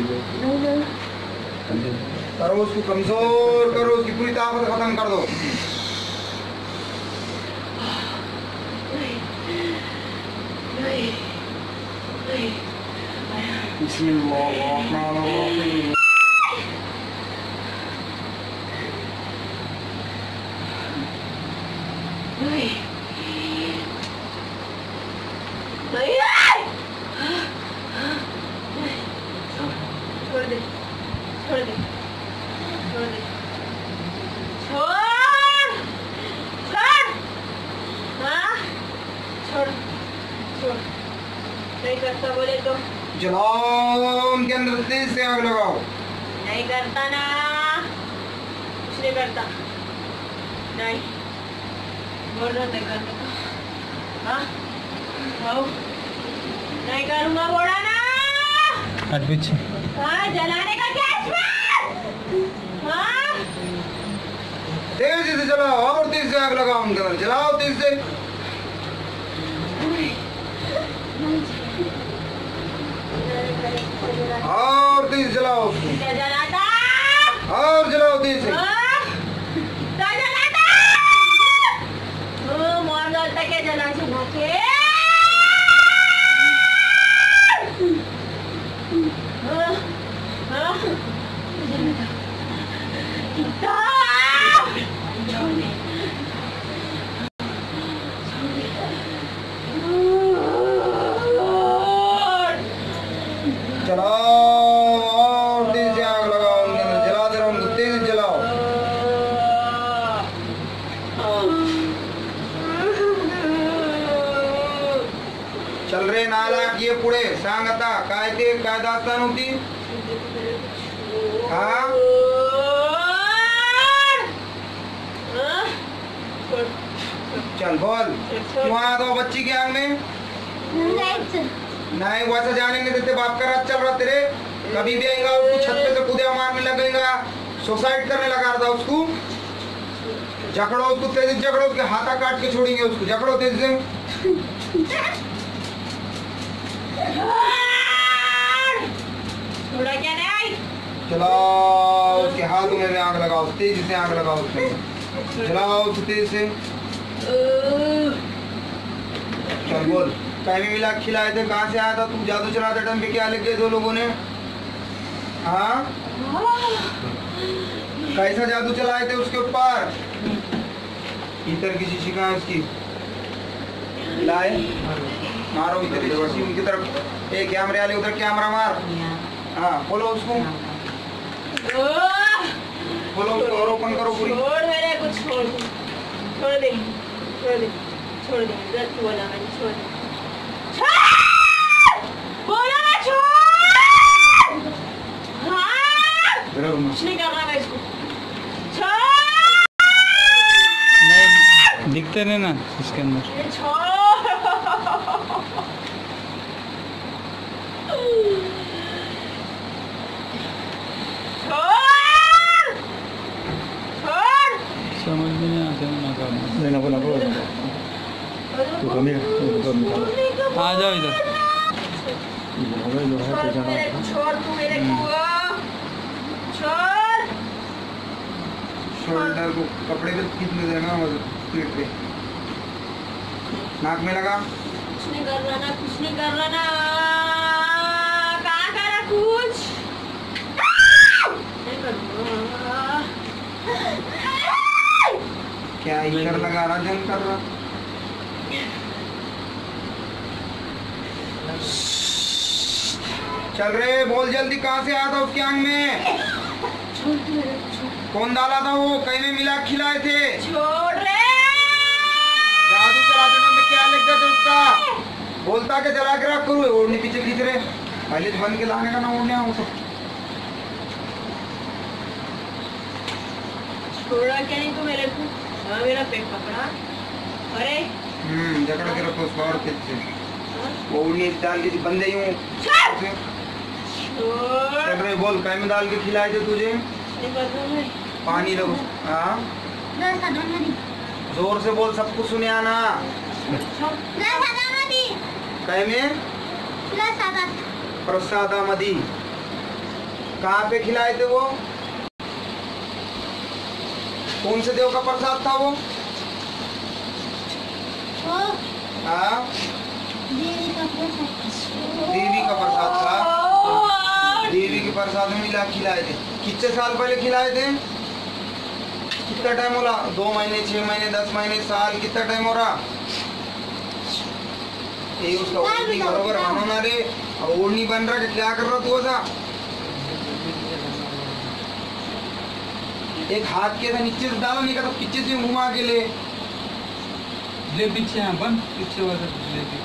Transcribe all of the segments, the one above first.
करो उसको कमजोर करो, उसकी पूरी ताकत खत्म कर दो। छोड़ दे, छोड़ दे, छोड़ दे, छोड़, छोड़, हाँ, छोड़, छोड़, नहीं करता बोले तो जलाओ उनके अंदर तेज से आग लगाओ। नहीं करता ना, कुछ नहीं करता, नहीं, बोल रहा था करने को, हाँ, आओ, नहीं करूँगा बोला ना। हाँ, जलाने का क्या इसमें? हाँ? तेजी से जलाओ और तेज से आग लगाओ उनके अंदर, जलाओ तेज से। और तेज जलाओ उसको। जलाता? और जलाओ तेज से। जलाता? मोर डालता क्या जला के? जलाओ और तेज से आग लगाओ उनके अंदर, जला दे रहा उनको, तेज से जलाओ। चल रे नालायक ये पुढे सांग आता काय ते काय दास्तान होती। हाँ चल बोल, क्यों आया था बच्ची के आंग में? नहीं वैसा जाने नहीं देते, बाप का राज चल रहा तेरे। कभी भी आएगा उसको छत पे से कूदे मारने लगेगा, सुसाइड करने लगा था उसको। जकड़ो उसको तेजी से, जकड़ो उसके हाथा काट के छोड़ेंगे उसको, जकड़ो तेजी से। थोड़ा क्या नहीं? चलाओ उसके हाथों में भी आग लगाओ, तेजी से आग लगाओ उसमें, जलाओ उसको तेज से। चल बोल, कहीं मिला खिलाए थे, कहाँ से आया था तू? जादू चलाते टाइम पे क्या लिख गए दो लोगों ने? हाँ कैसा जादू चलाए थे उसके ऊपर? इधर की शीशी कहाँ है उसकी? लाए मारो इधर वैसी उनकी तरफ। ए कैमरे वाले उधर कैमरा मार। हाँ बोलो उसको, बोलो उसको और ओपन करो पूरी। छोड़ मेरे को, छोड़ दे, छोड़ दे, छोड़ दे, छोड़ दे, गलत बोला मैंने, छोड़ दे, बोला ना छोड़। हाँ कुछ नहीं करना मैं इसको, छोड़। नहीं दिखते नहीं ना इसके अंदर। छोड़, समझ में नहीं आते ना करना। तू कमी आ जाओ इधर। छोड़ तू मेरे को, छोड़। शोल्डर को कपड़े पे कितने देना, पीठ पे नाक में लगा। कुछ नहीं कर रहा ना, कुछ नहीं कर रहा ना, कहाँ कर रहा कुछ नहीं करूँगा। क्या इधर लगा रहा, जंग कर रहा? चल रे बोल जल्दी, कहाँ से आया था उसके आंग में? कौन डाला था वो? कहीं में मिला खिलाए थे? छोड़ रे, जादू चलाते टाइम में क्या लिख गए थे उसका? बोलता के जला के रख करूँ, ओढ़नी पीछे खींच रहे, पहले तो बन के लाने का ना ओढ़ने वो सब। छोड़ा क्या नहीं तू मेरे को? हाँ मेरा पेट पकड़ा, अरे जकड़ के रखो उसको और खींच से, वो ओढ़नी डाल के बंदे यूं। छोड़, चल रे बोल, कहीं में डाल के खिलाए थे तुझे? नहीं पता मैं। पानी लो। हाँ जोर से बोल, सब कुछ सुने आना। कहीं में प्रसादा मदी, कहाँ पे खिलाए थे वो? कौन से देव का प्रसाद था वो? हाँ, देवी का प्रसाद। देवी का प्रसाद था। देवी के प्रसाद में मिला खिलाए थे। कितने साल पहले खिलाए थे? कितना टाइम हो रहा? 2 महीने, 6 महीने, 10 महीने, साल? कितना टाइम हो रहा? ये उसका ओढ़नी बरोबर बनाना रे। अब ओढ़नी बन रहा कि क्या कर रहा तू ऐसा? एक हाथ के था नीचे से डाला, नहीं करता पीछे से घुमा के ले पीछे यहाँ बन पीछे वाला लेके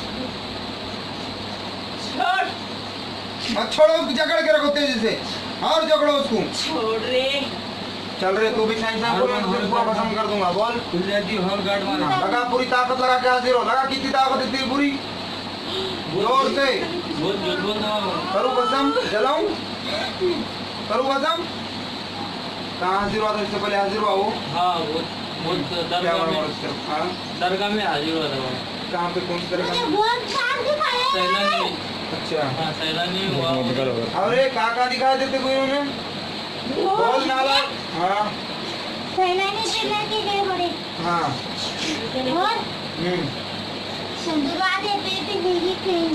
मत छोड़ो उसको, जकड़ के रखो तेजी से और जकड़ो उसको। छोड़ रे। चल रे तू भी साइंस में बोल, मैं पूरा खत्म कर दूंगा। बोल। खुल जाती है और गार्ड मारा लगा पूरी ताकत लगा के हाजिर हो। लगा कितनी ताकत है तेरी पूरी? जोर से बहुत झूठ बोल रहा हूँ। करूँ कसम? जलाऊं? करूँ कसम? कहाँ हाजिर हुआ था? इससे पहले हाजिर हुआ वो? हाँ वो क्या हुआ उसका? हाँ? दरगाह में हाजिर हुआ था वो। कहाँ पे? कौन सी तरह मुझे का? बहुत काम दिखाया है। सैलानी। अच्छा। हाँ सैलानी हुआ। अरे कहाँ दिखाए देते कोई उन्होंने? बोल नाला। हाँ सैलानी पिल्ला के गए बड़े। हाँ। और हम्म। संदुरवादे पे देगी कहीं।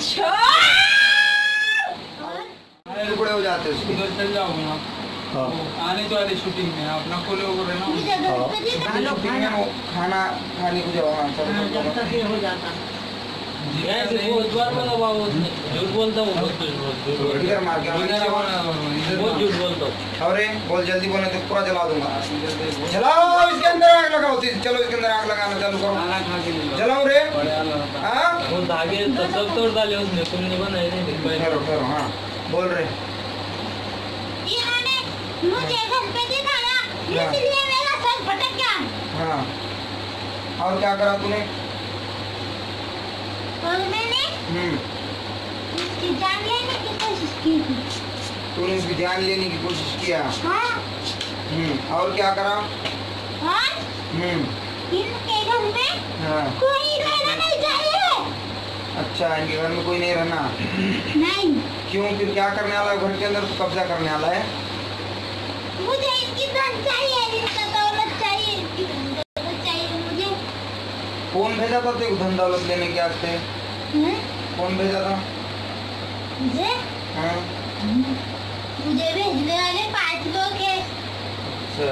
और टुकड़े हो जाते हैं उसके। उधर चल जाऊंगा। हाँ। आने तो वाली शूटिंग में अपना खोले ओवर है ना। मुझे गणपति का शूटिंग में वो खाना खाने को जब हाँ, सब लोग जब तक ये हो जाता। बहुत बार बोला बाबू उसने झूठ बोलता हूँ बहुत झूठ इधर मार के बहुत झूठ बोलता हूँ। अरे बोल जल्दी बोले तो पूरा जला दूंगा। जलाओ इसके अंदर आग लगाओ। चलो इसके अंदर आग लगाना चालू करो। खाना खा के ले लो। जलाओ रे। हाँ वो धागे तो सब तोड़ डाले उसने, तुमने बनाए नहीं थे पहले। ठहरो ठहरो। हाँ बोल रहे। इन्होंने मुझे गणपति दिखाया, इसलिए मेरा सर फटक गया। हाँ और क्या करा तूने? और मैंने उसकी जान लेने की कोशिश की थी। तूने उसकी जान लेने की कोशिश किया। हाँ। और क्या करा? और इनके घर में हाँ। कोई रहना नहीं चाहिए। अच्छा इनके घर में कोई नहीं रहना? नहीं। क्यों? फिर क्या करने वाला है घर के अंदर? तो कब्जा करने वाला है? मुझे इनकी धन चाहिए, इनका दौलत चाहिए, इनकी धन दौलत चाहिए मुझे। कौन भेजा था तेरे को धन दौलत लेने के वास्ते? कौन भेजा था? मुझे हाँ? मुझे भेजने वाले 5 लोग हैं। अच्छा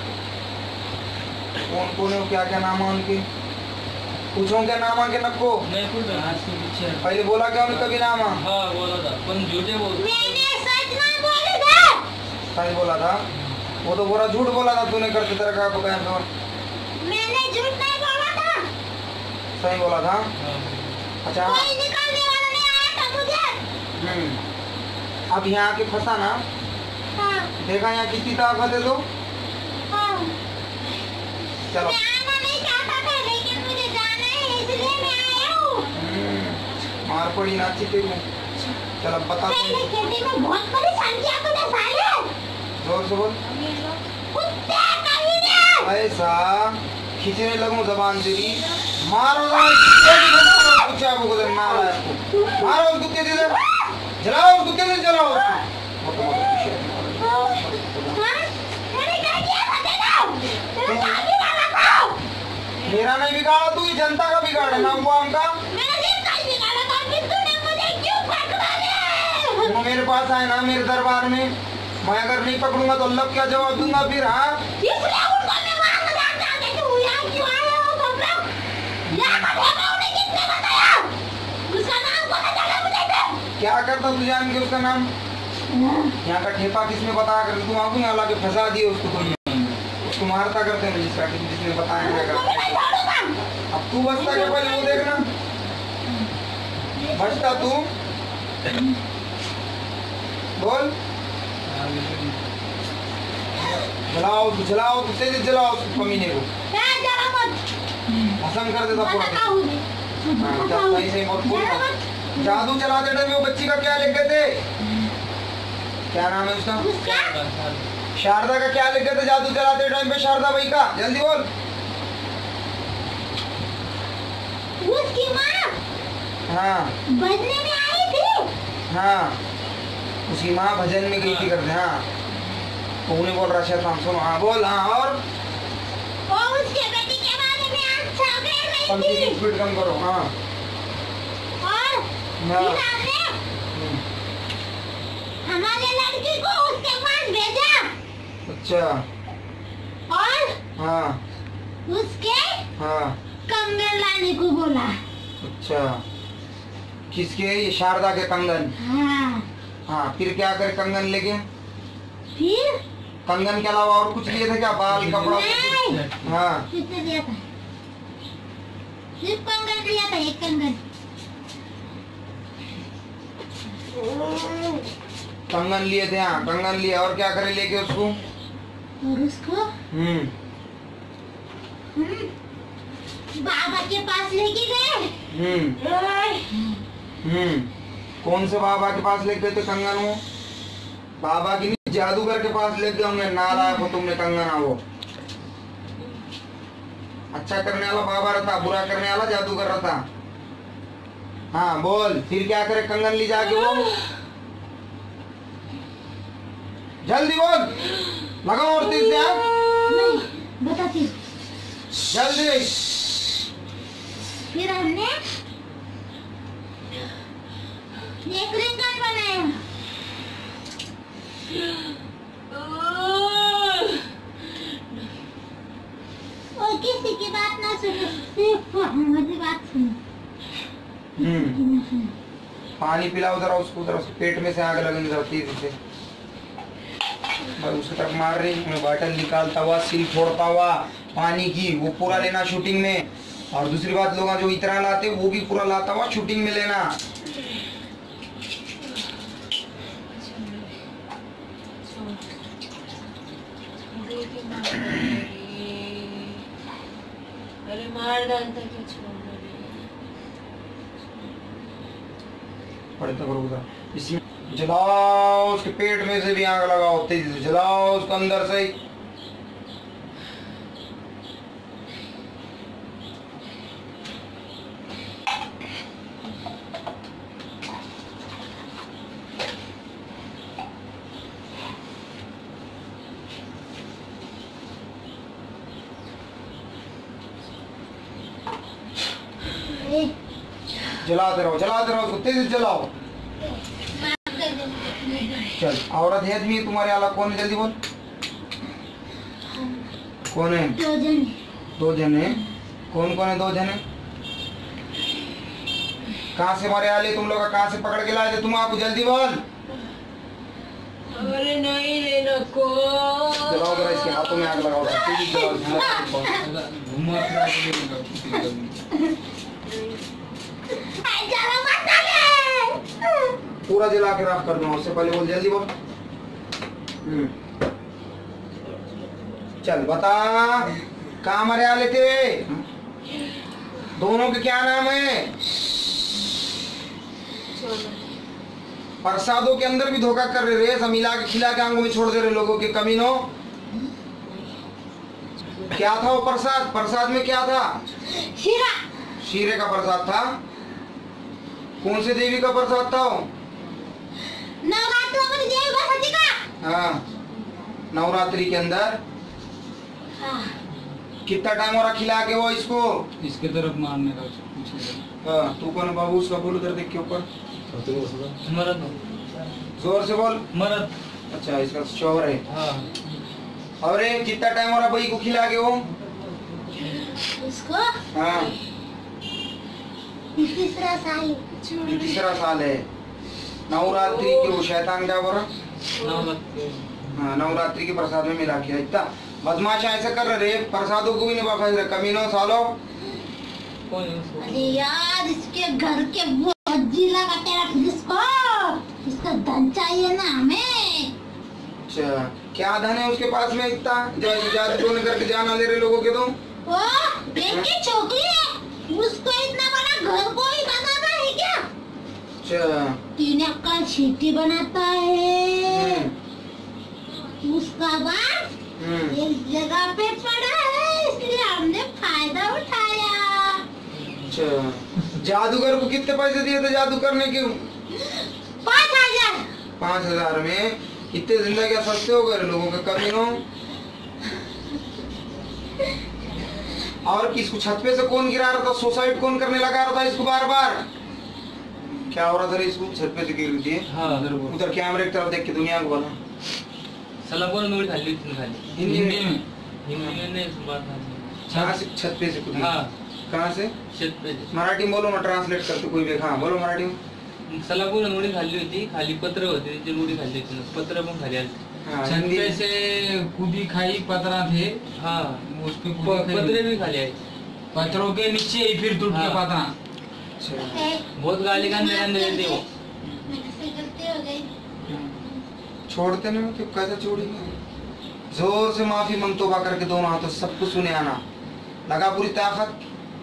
कौन कौन है? क्या क्या नाम है उनके? पूछो क्या नाम है? नको नहीं कुछ हाथ के पीछे। पहले बोला क्या उन्हें? कभी नाम है? हाँ बोला था पर झूठे बोल। मैंने सच ना बोला था। सही बोला था? वो तो पूरा झूठ बोला था तूने करते तरह का पकाया तो। मैंने झूठ नहीं बोला था। सही बोला था? अच्छा कोई निकालने वाला नहीं आया था मुझे। अब यहाँ आके फंसा ना? हाँ। देखा यहाँ कितनी ताकत है तो? हाँ। चलो मैं आना नहीं चाहता था, लेकिन मुझे जाना है इसलिए मैं आया हूँ। मार पड़ी ना अच्छी तेरे को। चल अब बता पहले खेती में बहुत परेशान किया तूने साले। जोर से बोल। कुत्ते कमीने। ऐसा खींचने लगूं जबान तेरी। मारो ना पूछा वो को मारा है उसको। मारो उस कुत्ते से। जलाओ उस कुत्ते से, जलाओ उसको। हाँ? मैंने क्या किया था तेरा? तेरा क्या बिगाड़ा था? मेरा नहीं बिगाड़ा तू, ये जनता का बिगाड़ा ना हुआ उनका। मेरा दिल का ही बिगाड़ा था, फिर तूने मुझे क्यों पकड़ा रे? वो मेरे पास आए ना मेरे दरबार में, मैं अगर नहीं पकड़ूंगा तो अल्लाह क्या जवाब दूंगा फिर? हाँ इसलिए उनको मैं मारना चाहता था कि तू यहाँ क्यों आया हो सब लोग? यहाँ का ठेका उन्हें किसने बताया? उसका नाम पता चला मुझे तो। क्या करता तू जान के उसका नाम? यहाँ का ठेपा किसने बताया कर? तू आगू ना ला के फंसा दिए उसको तुमने। उसको मारता करते हैं जिसका जिसने बताया क्या उसको भी करता। नहीं छोड़ूंगा। अब तू बचता क्या पहले वो देखना। बचता तू बोल। जलाओ तू, जलाओ तू, तेजी जलाओ उस कमीने को। मैं जरा मत। भस्म कर देता पूरा। बताता हूँ मैं। हाँ, जब सही सही बोल बोल। जादू चलाते टाइम वो बच्ची का क्या लिख गए थे? क्या नाम है उसका? उसका शारदा का क्या लिख गए थे जादू चलाते टाइम पे? शारदा भाई का जल्दी बोल। उसकी माँ हाँ बदले में आई थी। हाँ उसकी माँ भजन में गई थी करते। हाँ तो उन्हें बोल रहा शैतान। सुनो हाँ बोल। हाँ और उसके बेटी के बारे में अच्छा कह पंक्ति रही की थी। स्पीड कम करो। हाँ और हाँ। फिर आपने हमारे लड़की को उसके पास भेजा अच्छा और हाँ उसके हाँ कंगन लाने को बोला। अच्छा किसके? ये शारदा के कंगन। हाँ हाँ फिर क्या करे? कंगन लेके फिर कंगन के अलावा और कुछ लिए थे क्या? बाल कपड़ा? नहीं हाँ किसने लिया था? सिर्फ कंगन लिया था, एक कंगन। कंगन लिए थे। हाँ कंगन लिया और क्या करे लेके उसको? और उसको बाबा के पास लेके गए। कौन से बाबा के पास लेके गए थे कंगन? वो बाबा की नहीं, जादूगर के पास लेके गए होंगे। नालायक हो तुमने कंगन। वो अच्छा करने वाला बाबा रहता, बुरा करने वाला जादूगर रहता। हाँ बोल फिर क्या करे? कंगन ले जाके वो जल्दी बोल। लगाओ और तेज से। आप नहीं बताती हूँ। जल्दी। फिर हमने एक रिंगन बनाया। और किसी की बात ना सुनो, सिर्फ हमारी बात सुनो। पानी पिलाओ जरा उसको, जरा उसके पेट में से आग लगेगी जरा तेजी से। भाई उसके तक मार रही, मैं बॉटल निकालता हुआ, सील फोड़ता हुआ पानी की, वो पूरा लेना शूटिंग में। और दूसरी बात, लोग जो इतना लाते वो भी पूरा लाता हुआ शूटिंग में लेना। अरे मार डालता क्या छोड़ना पढ़ता करो उधर। इसमें जलाओ, उसके पेट में से भी आग लगाओ, तेजी से जलाओ उसको अंदर से ही। जलाते रहो उसको, तेजी से जलाओ। चल औरत है आदमी है तुम्हारे अलावा कौन है? जल्दी बोल। कौन है? दो जन। दो जने। कौन कौन है? दो जने। कहाँ से मारे आले तुम लोग? कहाँ से पकड़ के लाए थे तुम? आपको जल्दी बोल। अरे नहीं लेना को। जलाओ जरा, इसके हाथों में आग लगाओ, तेजी से जलाओ। पूरा जला के राख कर दूंगा, उससे पहले बोल, जल्दी बोल। चल बता, कहाँ मरे आले थे? दोनों के क्या नाम है? प्रसादों के अंदर भी धोखा कर रहे रे, सब मिला के खिला के आंगों में छोड़ दे रहे लोगों के कमीनों। क्या था वो प्रसाद? प्रसाद में क्या था? शीरा। शीरे का प्रसाद था। कौन से देवी का प्रसाद था वो? नवरात्रि देवी बसंती का। हाँ नवरात्रि के अंदर। हाँ। कितना टाइम हो रहा खिला के वो इसको? इसके तरफ मारने का। हाँ तू कौन बाबू? उसका बोल उधर देख के ऊपर। मरद। जोर से बोल। मरद। अच्छा इसका शोहर है। हाँ। और कितना टाइम हो रहा भाई को खिला के वो? उसको हाँ तीसरा साल। ये तीसरा साल है। नवरात्रि की वो शैतान क्या बोल रहा? हाँ नवरात्रि के प्रसाद में मिला के इतना बदमाश ऐसा कर रहे, प्रसादों को भी नहीं बाबा कमीनों सालों। अरे यार इसके घर के वो जिला का तेरा इसको इसका धन चाहिए ना हमें। अच्छा क्या धन है उसके पास में इतना जो जादू टोने करके जाना ले रहे लोगों के? तुम वो बेटी छोकरी है, उसको इतना बड़ा घर कोई बनाता है क्या? अच्छा 3 एकड़ खेती बनाता है। उसका बाप एक जगह पे पड़ा है, इसलिए हमने फायदा उठाया। अच्छा जादूगर को कितने पैसे दिए थे जादू करने के? 5,000। 5,000 में इतने जिंदगी सस्ते हो गए लोगों के कमीनों। और किसको छत पे से कौन गिरा रहा था? सुसाइड कौन करने लगा रहा था इसको बार बार? क्या हो रहा था रे इसको? छत पे से गिर रही थी। हाँ उधर कैमरे की तरफ देख के दुनिया को बोला। साला बोल नोड़ी खाली इतनी खाली हिंदी में नहीं बात कहाँ से? छत पे से कूदी? हाँ कहाँ से? छत पे मराठी में बोलो ना, ट्रांसलेट करते कोई भी। हाँ बोलो मराठी में। साला बोल नोड़ी खाली होती, खाली पत्र होते ते नोड़ी खाली होती, पत्र पण खाली आलते। हाँ, छत हिंदी पे से कूदी खाई पतरा थे, हाँ उस पे कूदी खाई। पत्रे भी खाली आए, पत्थरों के नीचे ही फिर टूट के हाँ। पतरा। अच्छा। बहुत गाली गंदे गंदे देते वो। मेरे से गलती हो गई। छोड़ते नहीं तो कैसे छोड़ेंगे? जोर से माफी मांग, तौबा करके दोनों हाथों सब कुछ सुने आना, लगा पूरी ताकत।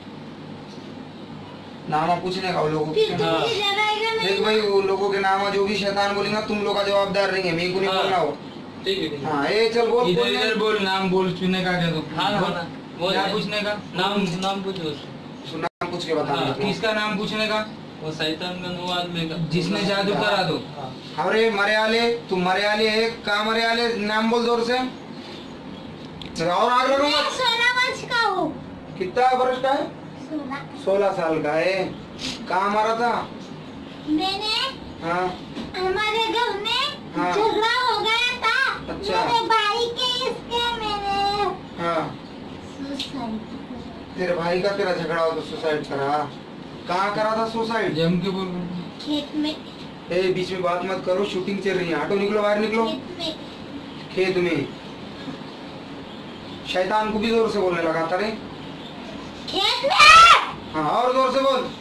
नामा पूछने का वो लोगों फिर को। तुम हाँ। मुझे डराएगा नहीं? देख भाई, वो लोगों के नामा जो भी शैतान बोलेगा तुम लोग का जवाबदार नहीं है, मेरे को नहीं हाँ। बोलना हो। ठीक है ठीक है। हाँ ए चल बोल इधर बोल इधर बोल, नाम बोल, सुनने का क्या तो? हाँ बोल। ना बोल क्या पूछने का? नाम पूछो उससे। नाम पूछ के बता हाँ, दो। किसका नाम पूछने का? वो शैतान का वो आदमी का जिसने जादू करा दो। हाँ। अरे मरयाले, तुम मरयाले है का? मरयाले नाम बोल जोर से। और आग लगूंगा। मैं 16 वर्ष का हूँ। कितना वर्ष का है? 16। 16 साल का है। कहाँ मारा था? मैंने हाँ हमारे घर में हाँ। झगड़ा हो गया था। अच्छा। मेरे भाई के इसके मैंने हाँ। सुसाइड। तेरे भाई का तेरा झगड़ा हो तो सुसाइड करा? कहाँ करा था सुसाइड? जम के बोल। खेत में। ए बीच में बात मत करो, शूटिंग चल रही है। हटो, निकलो बाहर निकलो। खेत में। खेत में? शैतान को भी जोर से बोलने लगा था रे। खेत में। हाँ और जोर से बोल।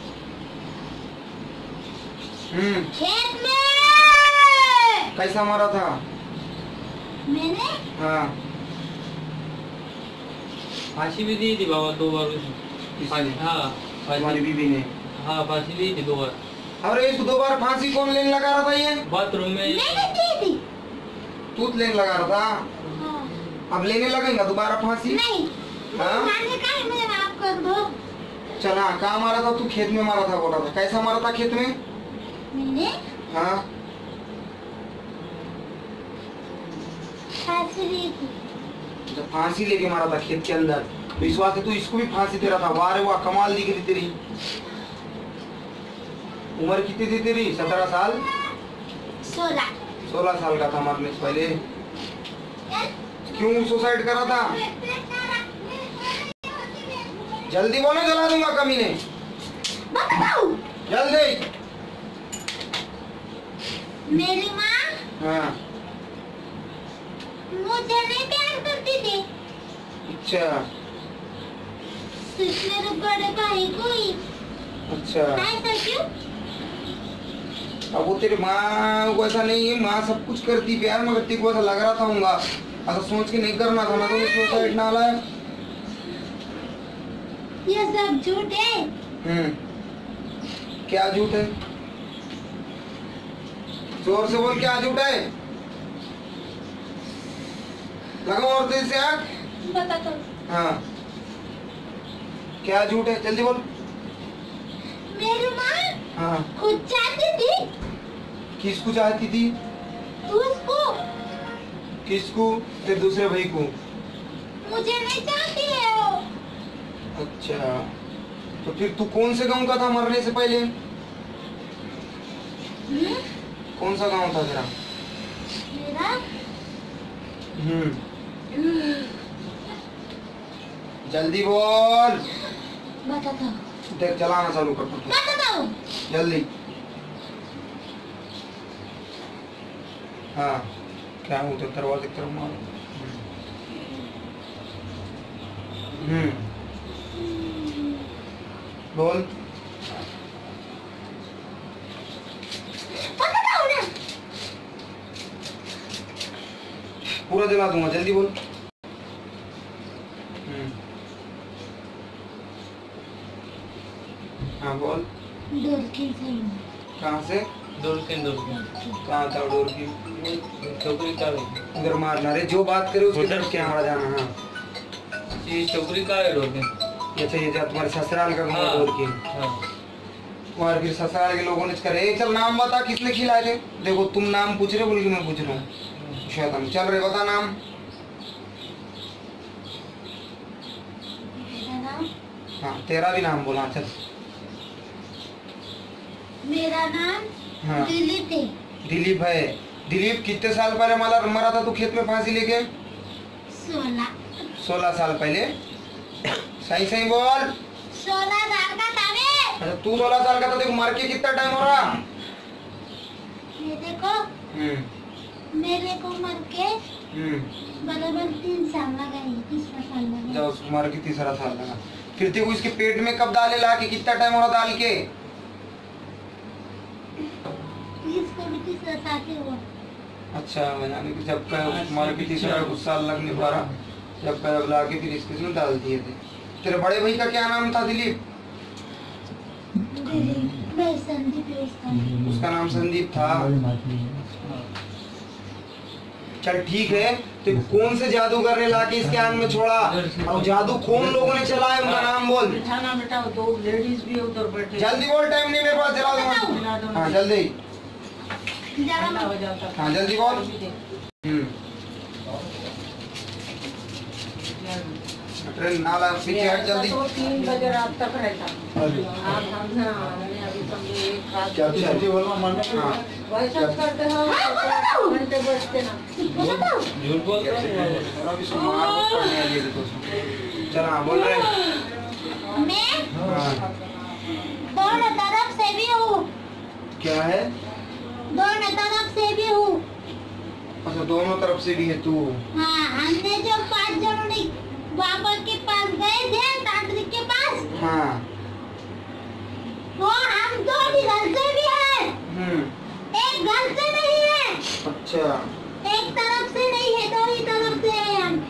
खेत में। कैसा मारा था? मैंने हाँ। फांसी भी दी थी बाबा 2 बार उसने। किसने? हाँ तुम्हारी फांसी। बीबी ने? हाँ फांसी दी थी 2 बार। अरे इसको 2 बार फांसी कौन लेने लगा रहा था? ये बाथरूम में। मैंने दी थी। तू लेने लगा रहा था? हाँ। अब लेने लगेगा दोबारा फांसी? नहीं। हाँ? मारने का है, मुझे माफ कर दो। चला कहाँ मारा था तू? खेत में मारा था बोला था। कैसा मारा था खेत में? मैंने हाँ फांसी दी थी। जब फांसी लेके मारा था खेत के अंदर, विश्वास है तू इसको भी फांसी दे रहा था। वाह रे वाह, कमाल दिख रही तेरी। उम्र कितनी थी तेरी? 17 साल? 16। 16 साल का था मरने से पहले। क्यों सुसाइड करा था? जल्दी बोलो, जला दूंगा कमीने। बताओ। जल्दी। मेरी माँ हाँ मुझे नहीं प्यार करती थी, अच्छा सिर्फ मेरे बड़े भाई को ही। अच्छा। ऐसा क्यों? अब वो तेरी माँ को ऐसा नहीं है, माँ सब कुछ करती प्यार, मगर तेरे को ऐसा लग रहा था होगा। अगर सोच के नहीं करना था ना तो सुसाइड ना लाए। ये सब झूठ है। क्या झूठ है? जोर से बोल, क्या झूठ है? लगाओ और तेज से आग। बता दो। हाँ क्या झूठ है? जल्दी बोल। मेरी माँ हाँ खुद चाहती थी। किसको चाहती थी? उसको। किसको? तेरे दूसरे भाई को? मुझे नहीं चाहती है वो। अच्छा, तो फिर तू कौन से गांव का था मरने से पहले? कौन सा गांव था तेरा? मेरा जल्दी बोल। बता दो। देख चलाना चालू कर। बता दो। जल्दी। हाँ क्या हो तो दरवाजे की तरफ मारो। बोल। बता दो ना। पूरा जला दूंगा, जल्दी बोल। हाँ बोल। डोर की सही। कहाँ से? दौड़ के कहाँ था डोर की? छोकरी का उधर मारना रे, जो बात करे उसकी तरफ क्या हमारा जाना। हाँ ये छोकरी का है डोर के। अच्छा ये जा तुम्हारे ससुराल का हाँ। डोर की। हाँ और फिर ससुराल के लोगों ने करे चल नाम बता किसने खिलाए थे। देखो तुम नाम पूछ रहे बोल के मैं पूछ रहा हूँ। शैतान चल रहे बता नाम। मेरा नाम, हाँ तेरा भी नाम बोला चल। मेरा नाम हाँ दिलीप है। दिलीप है। दिलीप कितने साल पहले मरा था तू खेत में फांसी लेके? 16 साल पहले। सही सही बोल। 16 साल का था मैं। अच्छा तू 16 साल का था, देखो मर के कितना टाइम हो रहा? मेरे को मर के बराबर 3 साल लगा है, तीसरा साल लगा। जब उसको मर के तीसरा साल लगा। फिर तेको इसके पेट में कब डाले ला के कितना टाइम हो रहा डाल के? इसको भी तीसरा साल ही हुआ। अच्छा यानी कि जब का मर के तीसरा कुछ साल लगने पा रहा, जब का ला के फिर इसमें डाल दिए थे। तेरे बड़े भाई का क्या नाम था दिलीप? दिलीप भाई संदीप है उसका नाम संदीप था। चल ठीक है, तो कौन से जादूगर ने लाके इसके आंख में छोड़ा और जादू कौन लोगों ने चलाया उनका नाम बोल। बिठाना बेटा, 2 लेडीज भी उधर बैठे। जल्दी बोल, टाइम नहीं मेरे पास, जला दूंगा। हाँ जल्दी, ठंडा हो जाता। हाँ जल्दी बोल। ट्रेन नाला पीछे हट जल्दी। 3 बजे रात तक रहता। आप हमने अभी समझो 1 रात। क्या जल्दी बोलो मन। हाँ वैसा करते हैं, घंटे बैठते ना। झूठ बोलता है। और अभी सुमार को पढ़ने वाली है तो चल। हाँ बोल रहे। मैं हाँ दोनों तरफ से भी हूँ। क्या है? दोनों तरफ से भी हूँ। अच्छा दोनों तरफ से भी है तू। हाँ हमने जो 5 जनों बाबा के पास गए थे, तांत्रिक के पास, हाँ वो हम 2 ही घर से भी है। एक घर से नहीं है। अच्छा एक तरफ से नहीं है, 2 ही तरफ से है हम।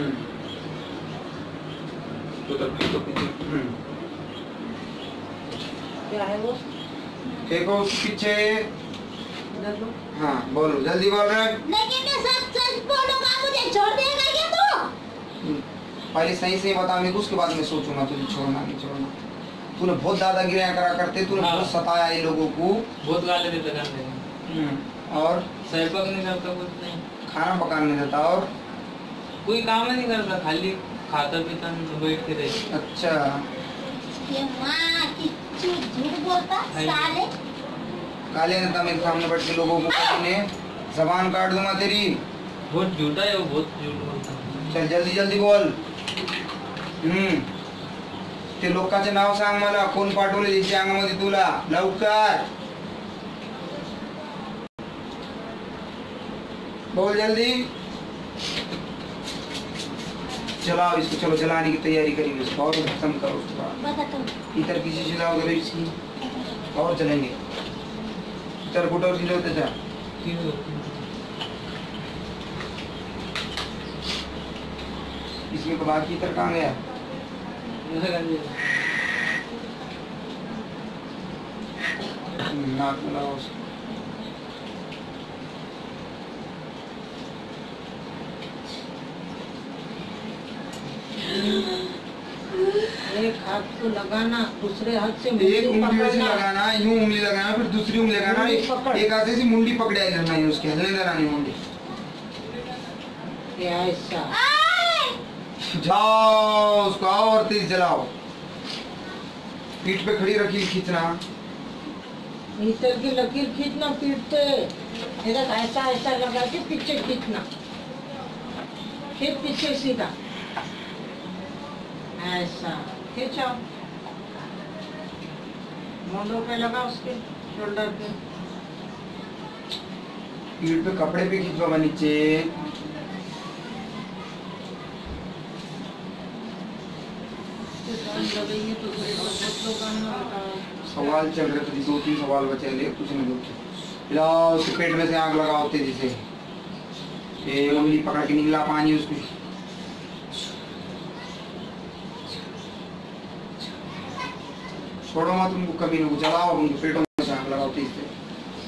क्या है वो? देखो उसके पीछे। इधर लो। हाँ बोलो जल्दी बोल रहे। लेकिन मैं सच बोलूंगा, मुझे छोड़ देगा क्या तू? पहले सही सही बता मेरे को, उसके बाद मैं सोचूंगा तुझे छोड़ना नहीं छोड़ना। तूने बहुत दादागिरियां करा करते, तूने हाँ। बहुत सताया ये लोगों को। बहुत गाली देता करते। और सहपक नहीं करता कुछ नहीं, खाना पकाने नहीं देता और कोई काम नहीं करता, खाली खाता पीता बैठ के रहे। अच्छा ये माँ की झूठ बोलता साले। काले नेता मेरे सामने बैठ के लोगों को ने जबान काट दूंगा तेरी। बहुत झूठा है वो, बहुत झूठ बोलता है। चल जल्दी जल्दी बोल। ते लोकांचे नाव सांग मला, कोण पाठवले तिच्या अंगामध्ये तुला लवकर बोल जल्दी। चलाओ इसको, चलो जलाने की तैयारी करिए इसको और खत्म करो उसको। बता तो। इतर किसी जलाओ करो इसकी और चलेंगे। इतर कुटर की होते जा। इसमें तो बाकी इतर कहाँ गया? नाक में लगाओ उसको। एक हाथ को लगाना, दूसरे हाथ से एक उंगली वैसे पकड़ना। लगाना, यूं उंगली लगाना, फिर दूसरी उंगली लगाना, मुंडी पकड़। एक हाथ से मुंडी पकड़े लेना है उसके, हिलने देना नहीं मुंडी। ये ऐसा जाओ उसको और तेज जलाओ। पीठ पे खड़ी रखी खींचना। भीतर की लकीर खींचना पीठ पे, इधर ऐसा ऐसा लगा के पीछे खींचना, फिर पीछे सीधा ऐसा खींचो। मोंढों पे लगा, उसके शोल्डर पे। पीठ पे कपड़े पे खींचवा नीचे। सवाल चल रहे थे, 2-3 सवाल बचे ले, कुछ नहीं दो। हिलाओ उसके पेट में से आग लगाओ तेजी से। ये उंगली पकड़ के निकला पानी उसको। छोड़ो मत उनको कभी नहीं, जलाओ उनको पेटों में से आग लगाओ तेज से।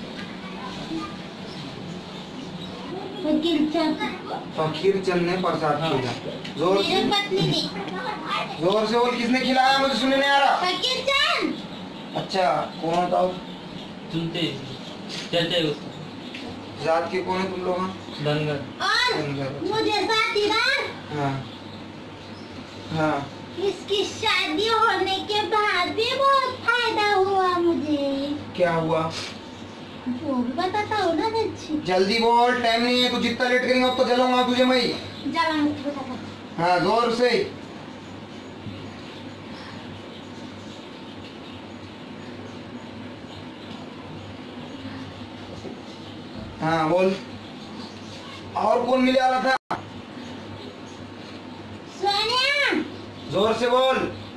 फकीर चंद ने प्रसाद खिलाया। जोर से मेरी पत्नी ने। जोर से बोल, किसने खिलाया? मुझे सुनने नहीं आ रहा। फकीर चंद। अच्छा, कौन होता हो? चुनते चलते है उसको। जात के कौन है तुम लोग? धनगर। और मुझे साथीदार, हाँ हाँ, इसकी शादी होने के बाद भी बहुत फायदा हुआ मुझे। क्या हुआ? वो भी बताता हूँ ना सच्ची। जल्दी बोल, टाइम नहीं है। तू जितना लेट करेंगे अब तो जलाऊंगा तुझे मैं। जवान बताता। हाँ, जोर से। हाँ बोल। और कौन मिले वाला था? सोनिया, जोर से बोल।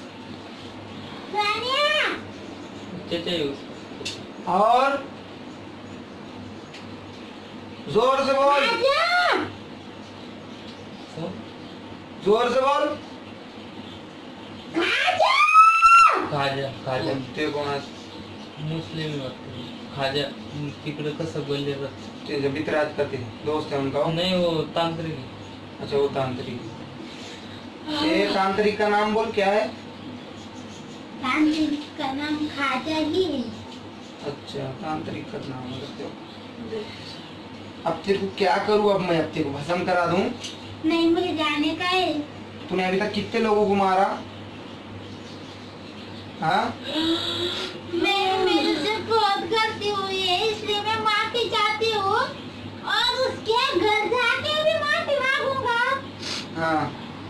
सोनिया, चलते है उसको। और जोर से बोल। आजा। कौन? जोर से बोल। आजा। खाजा खाजा ते कोण आहेस? मुस्लिम वाटतं खाजा तिकडे कसं बोलले ते जो मित्र का ते दोस्त है उनका? नहीं वो तांत्रिक है। अच्छा, वो तांत्रिक। ये तांत्रिक का नाम बोल, क्या है? तांत्रिक का नाम खाजा ही है। अच्छा, तांत्रिक का नाम रखते हो। अब तेरे को क्या करूँ? अब मैं अब तेरे को भस्म करा दूं? नहीं, मुझे जाने का है। तूने अभी तक कितने लोगों को मारा? हाँ? मैं मेरे से बहुत गलती हुई है, इसलिए मैं माफी चाहती हूँ और उसके घर जाके भी माफी मांगूंगा। हाँ।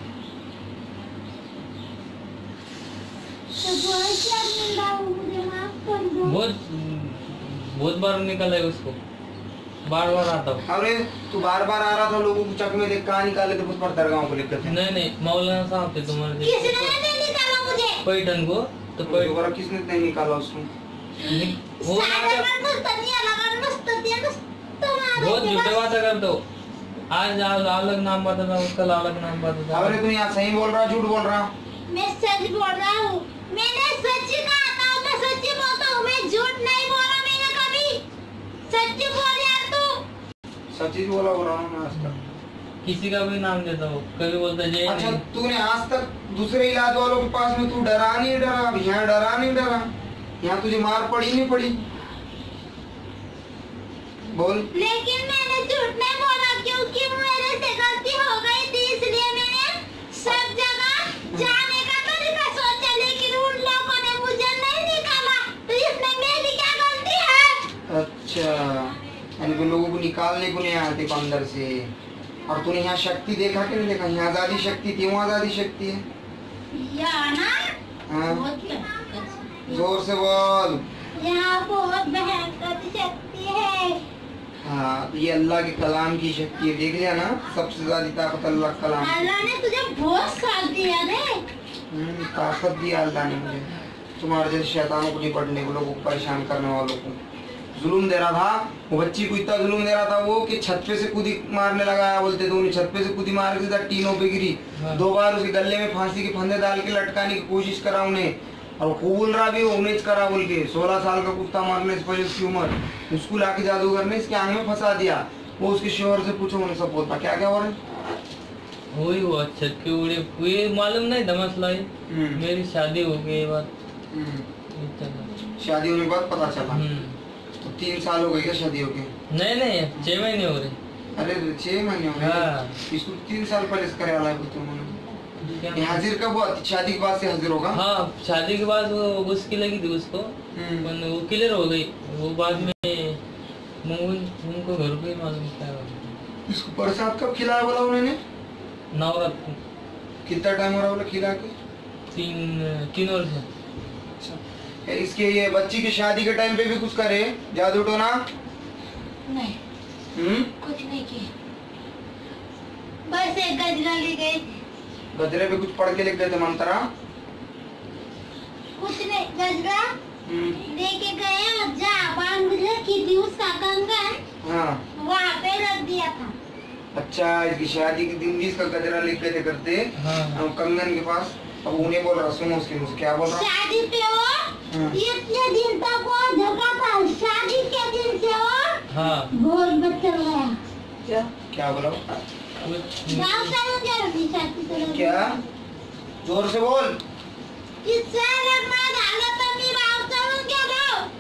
तो बहुत शर्मिंदा हूँ, मुझे माफ कर दो। बहुत बार निकला है उसको, बार बार आता हूँ। अरे तू बार बार आ रहा था, लोगों को चक में देख कहाँ निकाले थे, पर दरगाह को लेकर थे। नहीं नहीं, मौलाना साहब थे तुम्हारे किसने नहीं निकाला मुझे? पैठन को तो दोबारा किसने नहीं निकाला उसको? वो सारे मस्त तनिया लगा, मस्त दिया, बहुत झूठे बातें करते हो। आज अलग नाम बताता हूँ, कल अलग नाम बताता अरे हूँ। तू यहाँ सही बोल रहा, झूठ बोल रहा? मैं सच बोल रहा हूँ, मैंने सच कहा था, मैं सच्ची बोलता हूँ, मैं झूठ नहीं बोला मैंने कभी। सच्ची बोल यार तू। सच ही बोला हो रहा हूँ मैं आज तक। किसी का भी नाम देता हूँ, कभी बोलता जय अच्छा, हिंद। तूने आज तक दूसरे इलाज वालों के पास में तू डरा नहीं डरा? यहाँ डरा नहीं डरा? यहाँ तुझे मार पड़ी नहीं पड़ी? बोल। लेकिन मैंने झूठ नहीं बोला, क्योंकि मेरे से गलती हो गई थी, इसलिए मैंने सब जगह जाने का तरीका सोचा, लेकिन उन लोगों ने मुझे नहीं निकाला, तो इसमें मेरी क्या गलती है? अच्छा, यानी कि लोगों को निकालने को नहीं आया तेरे को अंदर से। और तूने यहाँ शक्ति देखा कि नहीं देखा? यहाँ आजादी शक्ति थी, वहाँ आजादी शक्ति है। यहाँ ना हाँ? बहुत भयंकर, जोर से बोल। यहाँ बहुत भयंकर शक्ति है। हाँ, ये अल्लाह के कलाम की शक्ति है, देख लिया ना? सबसे ज्यादा ताकत अल्लाह का कलाम। अल्लाह ने तुझे बहुत साथ दिया रे। ताकत दिया अल्लाह ने मुझे, तुम्हारे जैसे शैतानों को निपटने को, लोगों को परेशान करने वालों को। जुल्म दे रहा था वो बच्ची को, इतना जुल्म दे रहा था वो कि छत पे से कूदी मारने लगा। बोलते दोनों छत पे से कूदी मार के सीधा टीनों पे गिरी। हाँ। 2 बार उसके गले में फांसी के फंदे डाल के लटकाने की कोशिश करा उन्हें, और वो कबूल रहा भी, वो उन्हें करा बोल के। 16 साल का कुत्ता मारने से पहले उसकी उम्र, उसको लाके जादूगर ने इसके आंख में फंसा दिया। वो उसके शोहर से पूछो, उन्हें सब बोलता क्या क्या हो रहा है। वही हुआ, छत के उड़े, ये मालूम नहीं था मसला ये। मेरी शादी हो गई, ये बात शादी होने के बाद पता चला। तो 3 साल हो गए क्या शादी होके? नहीं नहीं, 6 महीने हो रहे। अरे 6 महीने हो गए। हाँ। इसको 3 साल पहले से करे वाला है तुमने। क्या? ये हाजिर कब हुआ? शादी के बाद से हाजिर होगा? हाँ, शादी के बाद वो उसकी लगी थी उसको, पर वो क्लियर हो गई। वो बाद में उनको घर पे ही मालूम क्या हुआ। इसको प्रसाद कब खिलाया बोला उन्होंने? नवरात्र। कितना टाइम हो रहा बोला खिला के? 3 वर्ष। अच्छा, इसके ये बच्ची की शादी के टाइम पे भी कुछ करे जादू टोना? नहीं, कुछ नहीं किया, बस एक गजरा ले गए थे। गजरे पे कुछ पढ़ के लिख गए थे मंत्रा? कुछ नहीं, गजरा लेके गए और जा बांध रखी थी उसका कंगन, हाँ। वहाँ पे रख दिया था। अच्छा, इसकी शादी के दिन भी इसका गजरा लिख गए थे करते। हाँ। कंगन के पास। अब उन्हें बोल रहा, सुनो उसके मुझसे क्या बोल रहा? शादी पे वो इतने दिन तक वो जगह था, शादी के दिन से वो हाँ। बहुत बच्चा गया। क्या बोला? गाँव शादी करो। क्या? जोर से बोल। इससे लग्न झालं तर मी भाव करून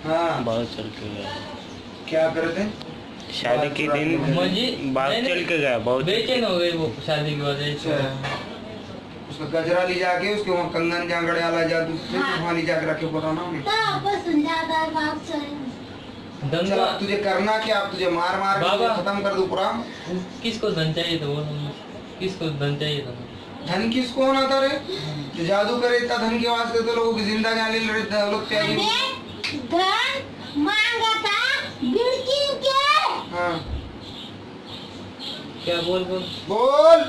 हाँ बहुत चल के गया। क्या करते? शादी के दिन मुझे बात चल के गया, बहुत बेचैन हो गई वो शादी के बाद ऐसे। अच्छा। उसका गजरा ले जाके उसके वहाँ कंगन जहाँ गड़ियाला जादू से हाँ। वहाँ ले जाके रखे, पता ना उन्हें। तो आपस ज्यादा बात सुन। चल धन अब तुझे करना क्या? अब तुझे मार मार के बाबा। तुझे खत्म कर दूं पूरा। किसको धन चाहिए था वो? किसको धन चाहिए था? धन किसको होना था रे? जो जादू करे इतना धन के वास्ते तो लोगों की जिंदगी ले रहे लोग त्यागी। मैंने धन मांगा था बिड़की के। हाँ क्या बोल बोल बोल।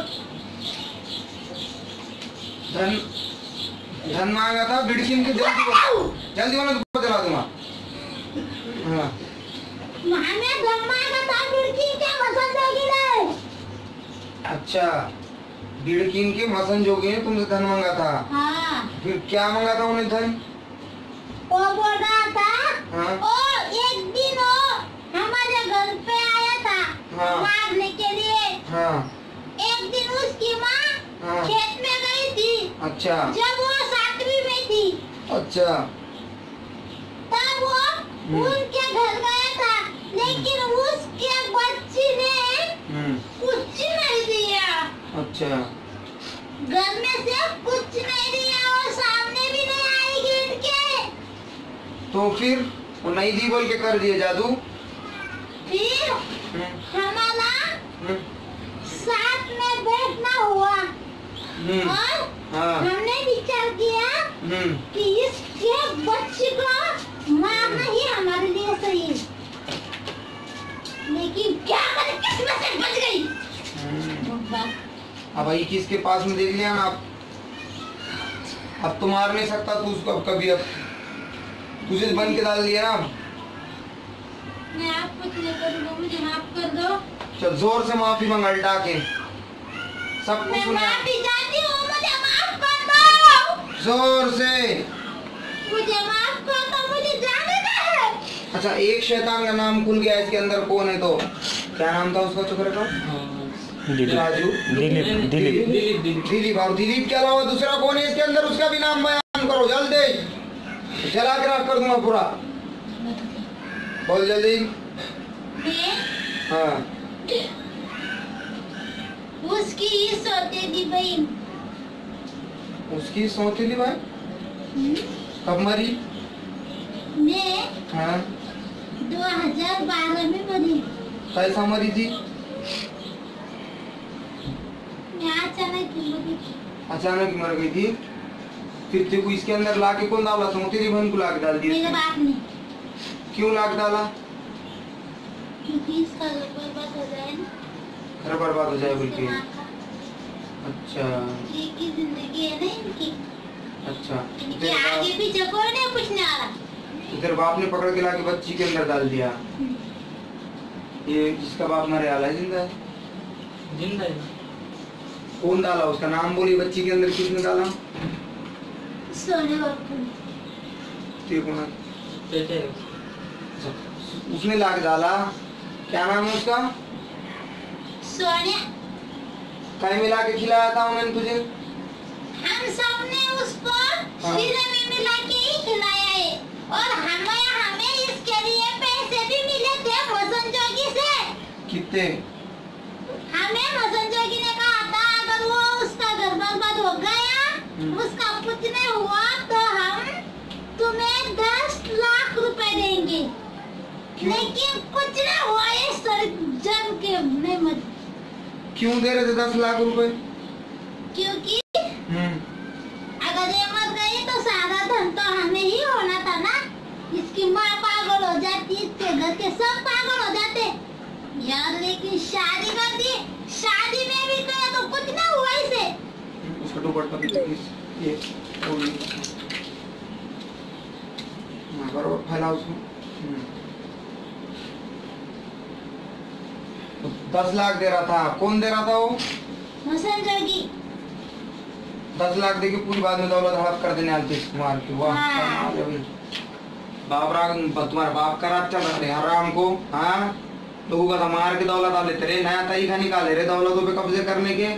धन धन मांगा था बिड़किन के, जल्दी बोल, जल्दी बोलो तो चला दूंगा। हाँ मैंने धन मांगा था बिड़की के मसन जोगी ने। अच्छा, बिड़किन के मसन जोगी ने तुमसे धन मांगा था। हाँ फिर क्या मांगा था उन्हें धन? वो बोल रहा था हाँ। और एक दिन वो हमारे घर पे आया था हाँ। मारने के लिए। हाँ एक दिन उसकी माँ हाँ। खेत में गई थी अच्छा जब वो 7वीं में थी, अच्छा। तब वो उनके घर गया था, लेकिन उसके बच्ची ने कुछ नहीं दिया। अच्छा घर में से कुछ नहीं दिया और सामने भी नहीं आएगी इनके। तो फिर वो नहीं दी बोल के कर दिए जादू। फिर हमारा हम्म, साथ में बैठना हुआ और हाँ हमने विचार किया कि इसके बच्चे को मारना ही हमारे लिए सही है। लेकिन क्या करें, किस्मत से बच गई। अब 21 के पास में देख लिया ना आप। अब तो मार नहीं सकता तू उसको अब कभी। अब तुझे बन के डाल दिया ना। मैं आप कुछ नहीं करूँगा, मुझे माफ कर दो। चल जोर से माफी मांग अल्टा के, सब कुछ मैं सुना। माफी चाहती हूँ, मुझे माफ कर दो। जोर से। मुझे माफ कर दो, मुझे जाने दो। अच्छा, एक शैतान का नाम खुल गया इसके अंदर। कौन है? तो क्या नाम था उसका? चुप रखो। दिलीप राजू, दिलीप दिलीप दिलीप। और दिलीप के अलावा दूसरा कौन है इसके अंदर? उसका भी नाम बयान करो जल्दी, जला के राख कर दूंगा पूरा। बोल जल्दी। मैं हाँ उसकी ही सौतेली बहन। उसकी सौतेली भाई कब मरी? मैं हाँ 2012 में मरी। कैसा मरी थी? मैं अचानक ही मरी। अचानक मर गई थी। फिर तेरे को इसके अंदर ला के कौन डाला? सौतेली बहन को ला के डाल मेरे दिया। बाप ने, क्यों ला के डाला? क्योंकि इसका घर बर्बाद हो जाए ना। घर बर्बाद हो जाए बोल इसके के। माँ का अच्छा एक ही जिंदगी है ना इनकी। अच्छा। इनके तेरे आगे बाप- पीछे कोई नहीं पूछने वाला। तो तेरे बाप ने पकड़ के ला के बच्ची के अंदर डाल दिया। ये जिसका बाप मरे वाला है जिंदा है? जिंदा है। कौन डाला? उसका नाम बोली बच्ची के अंदर। किसने डाला? सोने बापू ने। तेरे को ना। चाचा है उसने ला के डाला। क्या नाम है उसका? सोने। काय में ला के खिलाया था उन्होंने तुझे? हम सब ने उसको हाँ। शीरे में मिला के ही खिलाया है और हमें इसके लिए पैसे भी मिले थे मसन जोगी से। कितने? हमें मसन जोगी ने कहा था अगर वो उसका घर बर्बाद हो गया, उसका कुछ नहीं हुआ तो हम तुम्हें 10 लाख रुपए देंगे। क्यों? लेकिन कुछ नहीं हुआ, ये सड़क जम के नहीं मर। क्यों दे रहे थे 10 लाख रुपए? क्योंकि अगर ये मर गई तो सारा धन तो हमें ही होना था ना। इसकी माँ पागल हो जाती, इसके घर के सब पागल हो जाते यार। लेकिन शादी कर दी, शादी में भी गया तो कुछ ना हुआ इसे। उसका दुपट्टा भी तो ये खोल ली। बराबर फैला उसको। 10 लाख दे रहा था। कौन दे रहा था वो? मसन जोगी। 10 लाख दे के पूरी बाद में दौलत हड़प कर देने वाले थे मार के। वाह हाँ। कमाल है भाई। बाप राग तुम्हारा बाप का राज चल रहा है हराम को। हाँ लोगों का तो मार के दौलत आ लेते रहे, नया तरीका निकाले रहे दौलतों पे कब्जे करने के।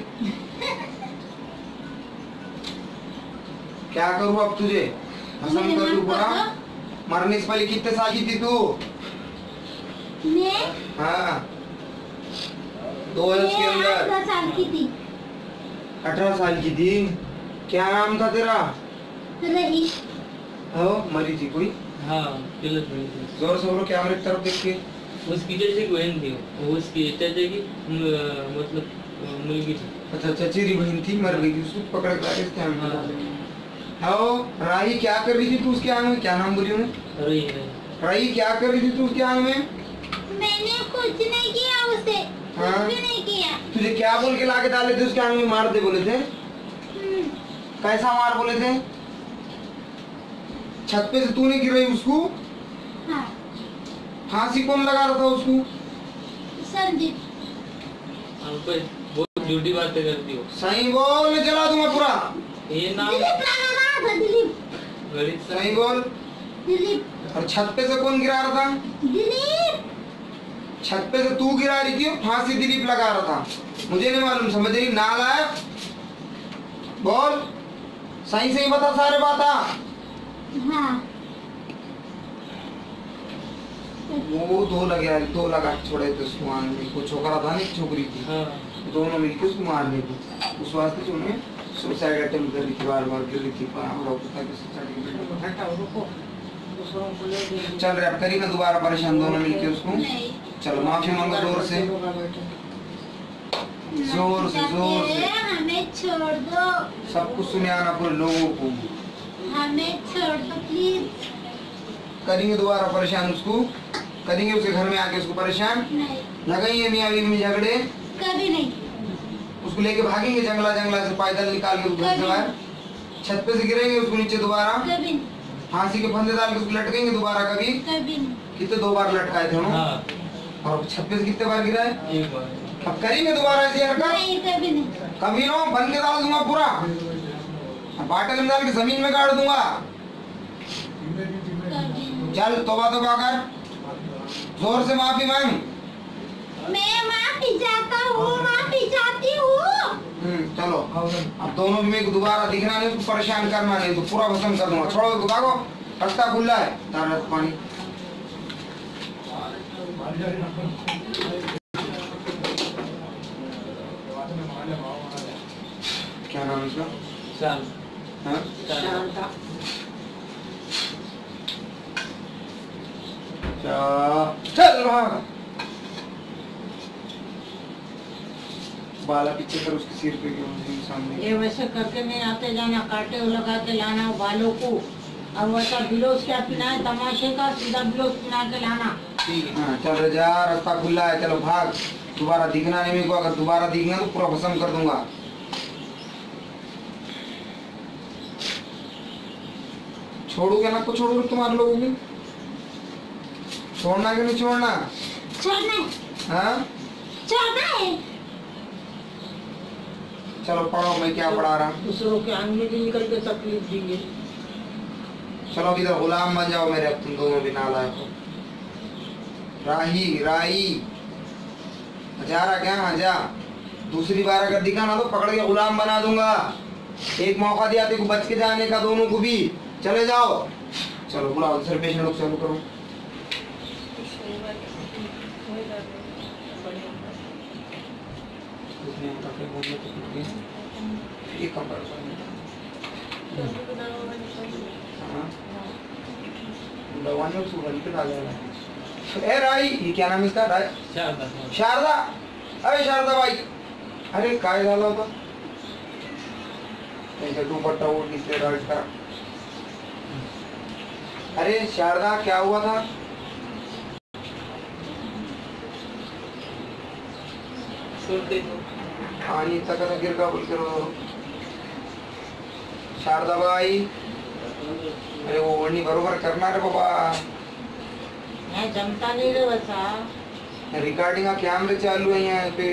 क्या करूँ अब तुझे? मुझे हसन कर दूं माफ कर पूरा? दो। मरने से पहले कितने साल की थी तू? मैं हाँ 2000 के अंदर 18 साल की थी। 18 साल की थी। क्या नाम था तेरा? रही हो मरी थी कोई? हाँ किलत बनी थी। जोर से बोलो कैमरे की तरफ देख के। उसकी जैसे बहन थी वो, उसकी चाचा की मतलब मुलगी थी। अच्छा चचेरी बहन थी, मर गई थी, उसको पकड़ के लाके इसके आंख में डाल दिया। हो राही क्या कर रही थी तू उसके आंख में? क्या नाम बोली उन्हें? रही राही क्या कर रही थी तू उसके आंख में? मैंने कुछ नहीं किया उसे, हाँ? कुछ भी नहीं किया। तुझे क्या बोल के लाके डाले थे उसके आंख में? मार दे बोले थे? कैसा मार बोले थे? छत पे से तूने गिराई उसको? हाँ फांसी कौन लगा रहा था उसको? संदीप। बहुत झूठी बातें करती हो। सही बोल, जला दूंगा पूरा। ये नाम दिलीप लगा रहा था, दिलीप। गणित सही बोल। दिलीप और छत पे से कौन गिरा रहा था? दिलीप छत पे से तू गिरा रही थी और फांसी दिलीप लगा रहा था। मुझे नहीं मालूम, समझ रही? नालायक बोल, सही सही बता सारे बात। हाँ वो 2 लगा छोड़े थे उसको मारने को। छोकरा था ना, एक छोकरी थी, हाँ दोनों मिलके उसको मार रही थी। उस वास्ते उन्हें सुसाइड अटेम्प्ट कर रही थी, बार गिर रही थी। हम लोग हटाओ, रुको, दूसरों को ले जाइए। चल रहे, अब करी ना दोबारा परेशान दोनों मिलके उसको। नहीं चलो माफी मांगो जोर से, जोर से, जोर से। हमें छोड़ दो, सब कुछ सुने आना पूरे लोगों को। हमें छोड़ दो प्लीज। करेंगे दोबारा परेशान उसको, करेंगे उसके घर में आके उसको परेशान। नहीं लगाएंगे मियाँ बीवी में झगड़े, कभी नहीं। उसको लेके भागेंगे जंगला से पैदल निकाल के घर से बाहर। छत पे से गिरेंगे उसको नीचे दोबारा, कभी नहीं, फांसी के फंदे डाल के उसको लटकेंगे दोबारा। कभी कभी नहीं। कितने 2 बार लटकाए थे उन्होंने? हाँ और छत पे से कितने बार गिराए? एक बार। अब करेंगे दोबारा ऐसी हरकत? नहीं कभी नहीं। कभी ना, बन के डाल दूंगा पूरा, बाटल में डाल के जमीन में गाड़ दूंगा। कभी नहीं। चल तौबा कर, जोर से माफी मांग। मैं माफी चाहता हूँ, माफी चाहती हूँ। चलो अब दोनों में दोबारा दिखना नहीं, उसको परेशान करना नहीं, तो पूरा भस्म कर दूंगा। छोड़ो उसको, भागो, रास्ता खुला है। तारा पानी क्या नाम है उसका? हाँ? शांता। चल भाग। बाला पीछे कर उसके सिर पे क्यों सामने? ये वैसे करके नहीं आते जाना, कांटे लगा के लाना बालों को, और वैसा बिलोस क्या पिनाए तमाशे का, सीधा बिलोस पिना के लाना। ठीक है। हाँ चल जा, रास्ता खुला है, चलो भाग। दोबारा दिखना नहीं मेरे को, अगर दोबारा दिखना तो पूरा भस्म कर दूंगा। छोड़ोगे ना तो छोड़ोगे तुम्हारे लोगों की? छोड़ना कि नहीं छोड़ना? छोड़ना है, हाँ छोड़ना है। चलो पढ़ो, मैं क्या पढ़ा रहा हूँ। दूसरों के आंख में भी निकल के तकलीफ देंगे। चलो अब इधर गुलाम बन जाओ मेरे, अब तुम दोनों भी नालायक हो। राही जा रहा क्या? हाँ जा। दूसरी बार अगर दिखा ना तो पकड़ के गुलाम बना दूंगा। एक मौका दिया तेरे को बच के जाने का, दोनों को भी। चले जाओ, चलो बुलाओ सर, पेशेंट लोग चालू करो। ए राई, ये क्या नाम है इसका? शारदा। शारदा। अरे शारदा भाई, अरे काय झालं होतं? त्यांचा दुपट्टा ओढ दिसते राईट करा। अरे शारदा, क्या हुआ था? छोड़ते तो आणि तका गिर का बोल करो शारदा बाई। अरे वो ओढणी बरोबर करणार रे बाबा। मैं जमता नहीं रे वैसा। रिकॉर्डिंग का कैमरे चालू है यहाँ पे।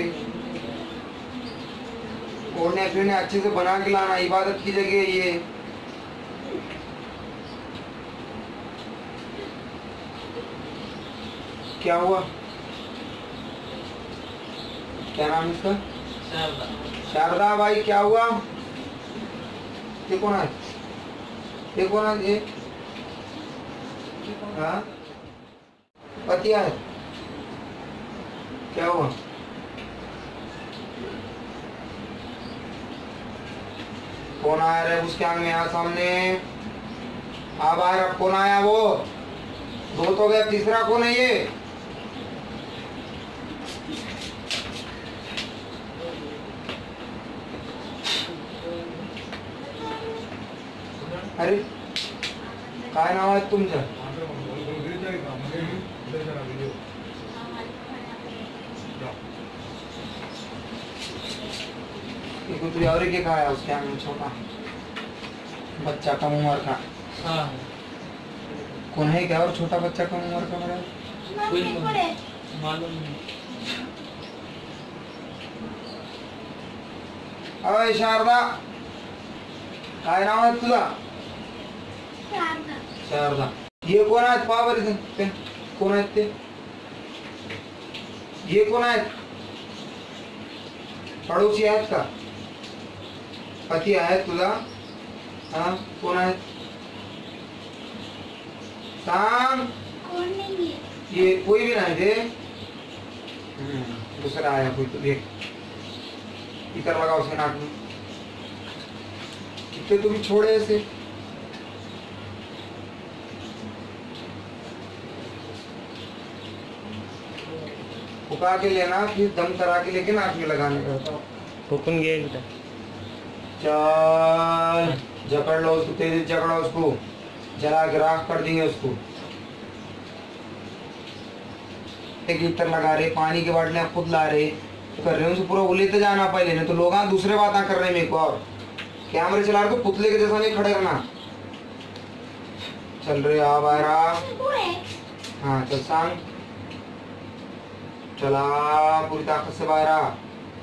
ओढ़ने फिरने अच्छे से बना के लाना, इबादत की जगह है ये। क्या हुआ? क्या नाम है इसका? शारदा। शारदा भाई, क्या हुआ? ये कौन है? ये कौन है? ये हाँ पति है क्या हुआ? कौन आया रे उसके आंग में? यहाँ सामने आ बाहर। कौन आया वो? दो तो गया, तीसरा कौन है ये? अरे काय नाव आहे तुमचं? कुछ और के कहा है उसके आंग में छोटा बच्चा कम उम्र का? हाँ कौन है क्या? और छोटा बच्चा कम उम्र का मेरा? कोई मम्मी पुढे मालूम नहीं। अय शारदा काय नाव आहे तुझा? शारदा शारदा. ये कोण आहेत? पहा बरं ते कोण आहेत ते? ये कोण आहेत? पडोसी आहेत का? पती आहेत तुझा? हा कोण आहेत? सांग. कोण नाहीये ये कोई भी नहीं थे. दूसरा आया कोई तो देख इधर लगा उसके नाक में. कितने तुम छोड़े ऐसे? फुका के लेना फिर दम करा के लेके नाक में लगाने का. फुकून घे एकदा. चल जकड़ लो उसको, तेजी जकड़ो उसको, जला के राख कर देंगे उसको. एक हीटर लगा रहे, पानी की बाटलियां खुद ला रहे कर रहे, उनसे पूरा लेते जाना पहले, नहीं तो लोग दूसरे बातें कर रहे हैं मेरे को. और कैमरे चला रहे तो पुतले के जैसा नहीं खड़े रहना. चल रहे आ बाहर. पुढे हाँ चल सांग. चला पूरी ताकत से बाहर आ.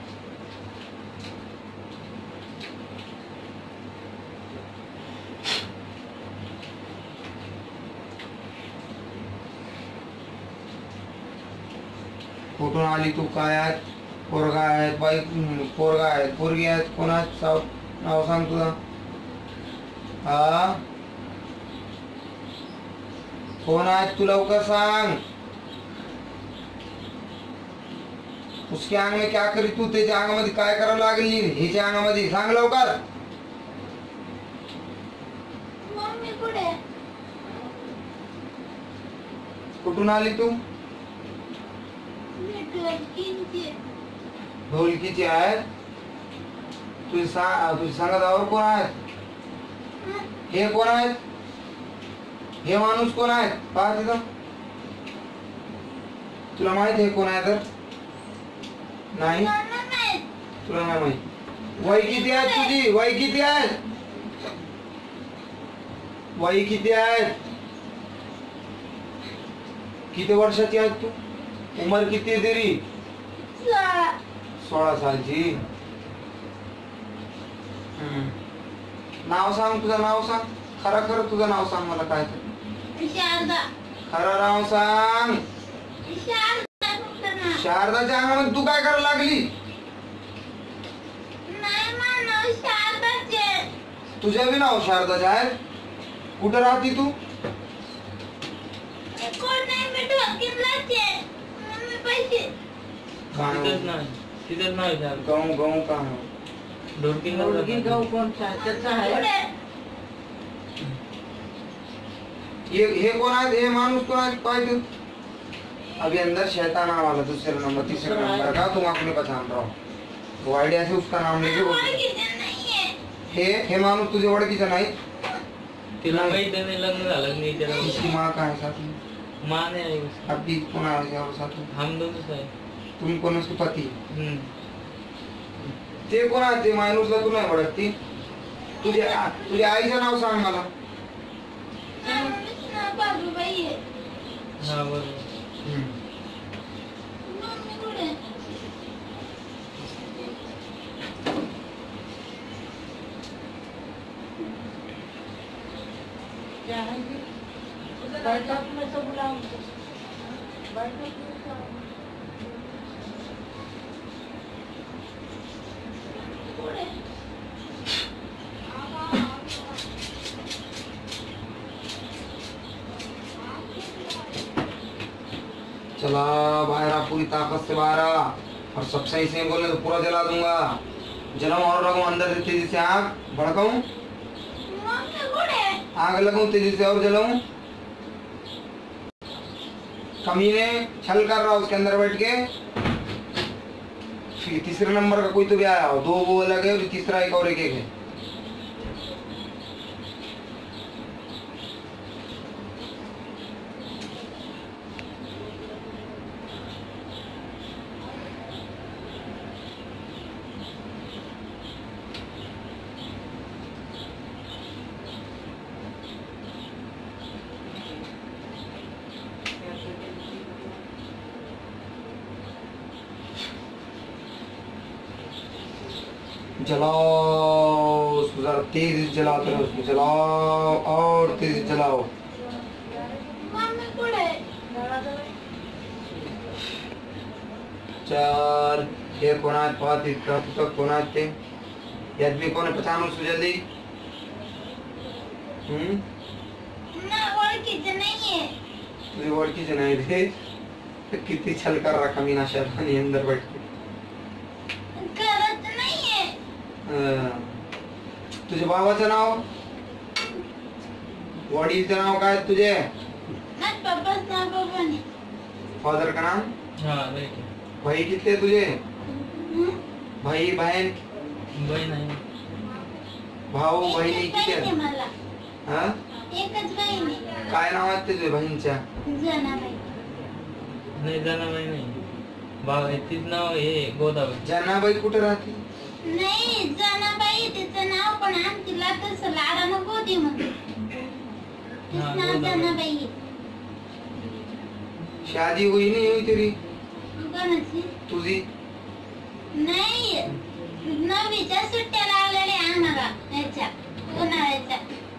कुठून आली तू? काय आहेत? पोरगा आहेत, बाई पोरगा आहेत, पोरगी आहेत, कोण आहेत? नाव सांग तुझा. हा कोण आहेत तू? लवकर सांग. उसके अंग में क्या करी तू? त्याच्या अंगामध्ये काय करावं लागली? हिच्या अंगामध्ये सांग लवकर. मम्मी पुढे कुठून आली तू? ढोलकींची ढोलकीची आहे. तुझी सांगत आवर कोण आहेत? हे कोण आहेत? हे माणूस कोण आहेत? पहा तिथं. तुला माहित आहे कोण आहे तर? नाही नाही तुला नाही माहित. वय किती आहे तुझी? वय किती आहे? वय किती आहे? किती वर्षाची आहे तू? उमर किती आहे तेरी? 16 सालची. नाव सांग तुझं. नाव सांग. खरं खरं तुझं नाव सांग मला. काय ते शारदा खरं नाव सांग. शारदा कुठं ना शारदाच्या अंगामध्ये तू काय करायला लागली? नाही मानव शारदाचे तुझं बी नाव शारदाच आहे. कुठं राहती तू? कोण नाही मी ढोलकीलाचे मम्मी पैसे तिथंच नाही, तिथंच नाही झालं. गाँव गाँव का है? ढोलकीला ढोलकी जातात. गाव कोणता आहे? त्याचा आहे. पुढे ये कौन है? ये मानुस कौन है? पाए तू अभी अंदर शैतान आने वाला दूसरे नंबर तीसरे नंबर का. तुम अपने पहचान रहा हो वो आइडिया से उसका नाम लेके बोल. ओळखीचे नाहीये हे माणूस तुझे ओळखीचं नाही? तिला माहित नाही, लग्न झालं नाही त्याला. इसकी माँ कहाँ है साथ में? माँ नहीं आई उसकी. आपकी कौन आया और साथ में? हम दोनों है. तुम कौन उसके पति? हम्म. ते कोण आहे? ते माणूसला तू नाही ओळखती? तुझ्या आईचं नाव सांग मला. बाबूबाई आहे हा बरोबर. मम्मी पुढे क्या है ये? बैठक में सब बुलाओ. बैठक में सब. पुढे चला बाहर आ, पूरी ताकत से बाहर आ, और सब सही से बोले तो पूरा जला दूंगा। जलाऊं और लगाऊं अंदर से तेजी से आग भड़काऊं, मम्मी कुठे? आग लगाऊं तेजी से और जलाऊं? कमीने छल कर रहा उसके अंदर बैठ के। फिर तीसरे नंबर का कोई तो भी आया हो, 2 वो अलग है और तीसरा एक और एक है। जलाओ उसको, जरा तेज से जलाते रहो उसको, जलाओ और तेज से जलाओ। मम्मी कुठे? 4 हे कोण आहेत, 5 इतका पुस्तक कोण आहेत ते, यात मी कोण आहे, पहचान उसको जल्दी। ना ओळखीचं नाहीये. तुझे ओळखीचे नाही रे, किती छल कर रहा कमीना शैतानी अंदर बैठ के। करत नाहीये. तुझे बाबाचं नाव, वडीलचं नाव काय तुझे? माझ्या पप्पाच नाव पप्पाने. फादर का नाम? हाँ राइट। भाई कितने तुझे? भाई बहन बहीण आहे, भाऊ बहिणी एकच किती बहीण आहे आहेत? मला. हा? एकच बहीण आहे. काय नाव आहे तुझ्या बहिणीच्या? जनाबाई. नाही जनाबाई नाही, तिचं नाव हे गोदावरी। जनाबाई कुठे राहते? नाही जनाबाई तिचं नाव, पण आम्ही तिला तसं लाडा नको होती म्हणून तिचं हा, नाव जनाबाई. जनाबाई आहे. शादी हुई नहीं हुई तेरी? कोणाची? तुझी? नाही, 9वीच्या सुट्ट्या लावलेल्या आम्हाला याच्या उन्हाळ्याच्या.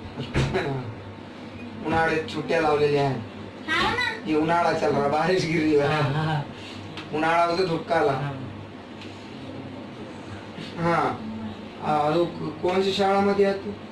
उन्हाळ्यात सुट्ट्या लावलेल्या आहेत। हा ना. ये उन्हाळा चल रहा, बारिश गिर रही है, उन्हाळा होता धुक्का आला। हाँ कोणच्या शाळामध्ये आहे तू?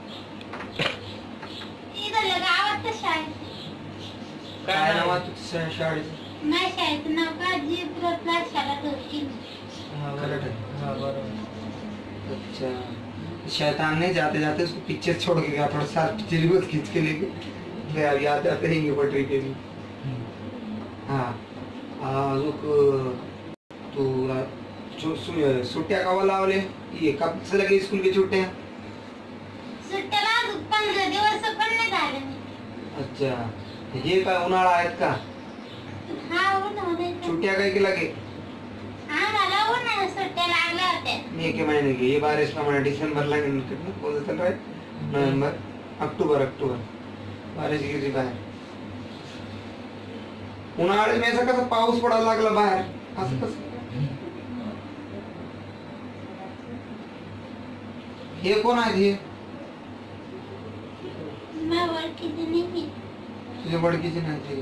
इथल्या गावात तर शाळेत. काय नाव आहे तुझ्या शाळेचं? माझ्या शाळेचं नाव का जीप्रतला शाळा होती. हाँ खरं है। हाँ बराबर। अच्छा, शैतान ने जाते जाते उसको पिक्चर छोड़ के गया, थोड़ा सा पिक्चर भी खींच के लेके गया, याद आते रहेंगे पटरी के भी। हाँ लोग तू सुट्ट्या कवा लावले? ये कब से लगे स्कूल की छुट्ट्या? सुट्ट्याला अजून 15 दिवस पण नाही झाले. अच्छा, हे काय उन्हाळा आहेत का? हा उन्हाळ्यात. छुट्ट्या काय के लगे? आम्हाला उन्हाळ्यात सुट्ट्या लागल्या होत्या. मई के महीने की, ये बारिश का महीना दिसंबर लगे, कितना कौन सा चल रहा है? नवंबर, अक्टूबर बारिश गिर रही बाहेर। उन्हाळ्यात में असं कसं पाऊस पडायला लागला बाहेर, असं कसं? हे कोण आहेत हे? मला ओळखीचे नाही. तुझे बड़की नहीं थे?